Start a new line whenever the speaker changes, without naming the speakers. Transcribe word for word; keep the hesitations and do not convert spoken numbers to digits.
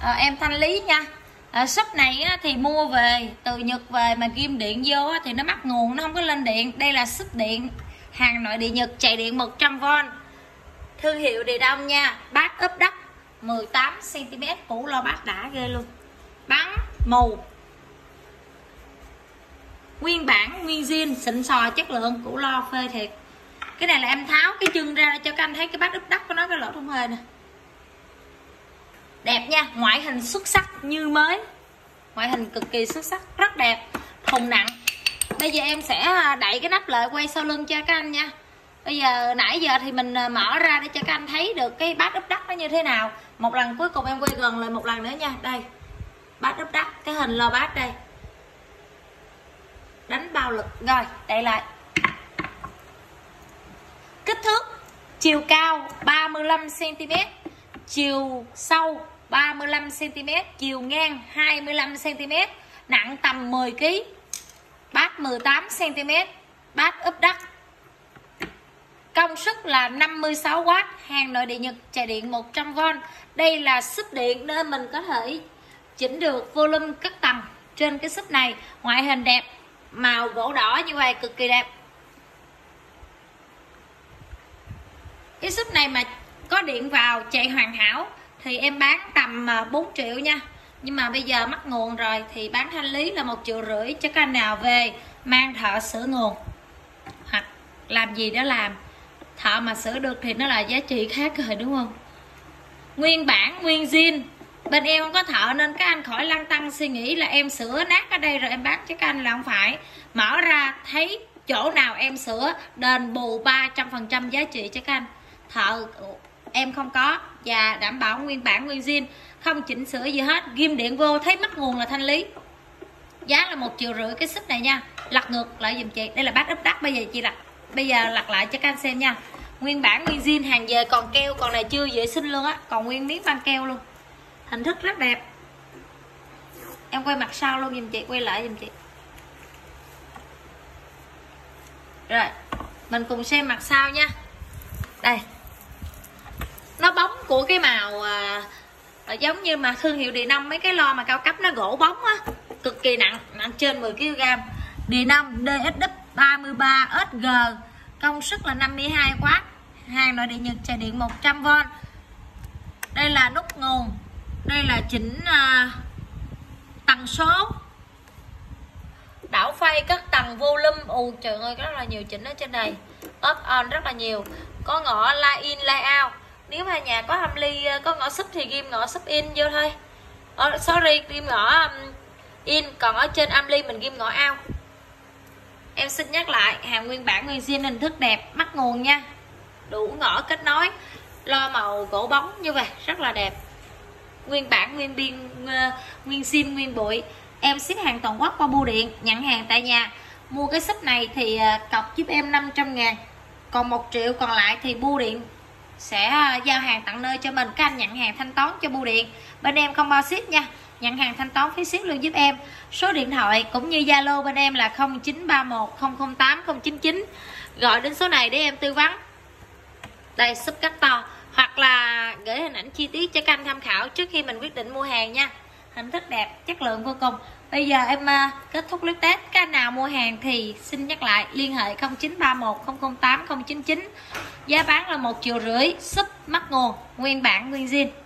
à, em thanh lý nha. À, shop này á, thì mua về từ Nhật về mà ghim điện vô á, thì nó mắc nguồn, nó không có lên điện. Đây là shop điện hàng nội địa Nhật, chạy điện một trăm vôn, thương hiệu Địa Đông nha. Bát ốp đất mười tám xăng ti mét, củ lo bát đã ghê luôn, bắn mù, nguyên bản nguyên zin xịn sò chất lượng, củ lo phê thiệt. Cái này là em tháo cái chân ra cho các anh thấy cái bát ốp đất của nó, cái lỗ thông hơi nè, đẹp nha. Ngoại hình xuất sắc như mới, ngoại hình cực kỳ xuất sắc, rất đẹp, thùng nặng. Bây giờ em sẽ đậy cái nắp lại, quay sau lưng cho các anh nha. Bây giờ nãy giờ thì mình mở ra để cho các anh thấy được cái bát ốp đất nó như thế nào. Một lần cuối cùng em quay gần lại một lần nữa nha. Đây, bát ốp đất, cái hình lo bát đây, đánh bao lực. Rồi, đậy lại. Kích thước chiều cao ba mươi lăm xăng ti mét, chiều sâu ba mươi lăm xăng ti mét, chiều ngang hai mươi lăm xăng ti mét, nặng tầm mười ki lô gam, bát mười tám xăng ti mét, bát ốp đất. Công suất là năm mươi sáu oát, hàng nội địa Nhật, chạy điện một trăm vôn. Đây là sub điện nên mình có thể chỉnh được volume các tầng trên cái sub này. Ngoại hình đẹp, màu gỗ đỏ như vậy cực kỳ đẹp. Cái sub này mà có điện vào chạy hoàn hảo thì em bán tầm bốn triệu nha. Nhưng mà bây giờ mắc nguồn rồi thì bán thanh lý là một triệu rưỡi cho các anh nào về mang thợ sửa nguồn hoặc làm gì đó làm. Thợ mà sửa được thì nó là giá trị khác rồi, đúng không? Nguyên bản nguyên zin, bên em không có thợ nên các anh khỏi lăn tăng suy nghĩ là em sửa nát ở đây rồi em bán cho các anh, là không phải. Mở ra thấy chỗ nào em sửa đền bù ba trăm phần trăm giá trị cho các anh. Thợ em không có, và đảm bảo nguyên bản nguyên zin, không chỉnh sửa gì hết, ghim điện vô thấy mất nguồn là thanh lý. Giá là một triệu rưỡi cái sub này nha. Lật ngược lại giùm chị, đây là bát ốp đất. Bây giờ chị lật, bây giờ lật lại cho các anh xem nha. Nguyên bản nguyên zin, hàng về còn keo, còn này chưa vệ sinh luôn á, còn nguyên miếng băng keo luôn, hình thức rất đẹp. Em quay mặt sau luôn giùm chị, quay lại giùm chị. Rồi mình cùng xem mặt sau nha. Đây, nó bóng của cái màu à, giống như mà thương hiệu Địa Đông, mấy cái lo mà cao cấp nó gỗ bóng á, cực kỳ nặng, nặng trên mười ki lô gam. Địa Đông đê ét vê ba mươi ba ét giê, công suất là năm mươi hai oát, hàng nội địa Nhật, chạy điện một trăm vôn. Đây là nút nguồn, đây là chỉnh uh, tần số, đảo phay các tầng volume. Ù trời ơi, rất là nhiều chỉnh ở trên này, off on rất là nhiều. Có ngõ line in line out, nếu mà nhà có hâm ly có ngõ sub thì ghim ngõ sub in vô thôi. Oh, sorry, ghim ngõ um, in, còn ở trên âm ly mình ghim ngõ out. Em xin nhắc lại, hàng nguyên bản nguyên zin, hình thức đẹp, mắc nguồn nha, đủ ngõ kết nối, lo màu gỗ bóng như vậy rất là đẹp. Nguyên bản nguyên biên uh, nguyên zin nguyên bụi. Em ship hàng toàn quốc qua bưu điện, nhận hàng tại nhà. Mua cái sub này thì uh, cọc giúp em năm trăm ngàn, còn một triệu còn lại thì bưu điện sẽ uh, giao hàng tận nơi cho mình. Các anh nhận hàng thanh toán cho bưu điện, bên em không bao ship nha, nhận hàng thanh toán phí ship luôn giúp em. Số điện thoại cũng như Zalo bên em là không chín ba một không không tám không chín chín, gọi đến số này để em tư vấn. Đây, sub cắt to, hoặc là gửi hình ảnh chi tiết cho các anh tham khảo trước khi mình quyết định mua hàng nha. Hình thức đẹp, chất lượng vô cùng. Bây giờ em uh, kết thúc clip test. Các anh nào mua hàng thì xin nhắc lại liên hệ không chín ba một không không tám không chín chín. Giá bán là một triệu rưỡi, sub mắc nguồn, nguyên bản nguyên zin.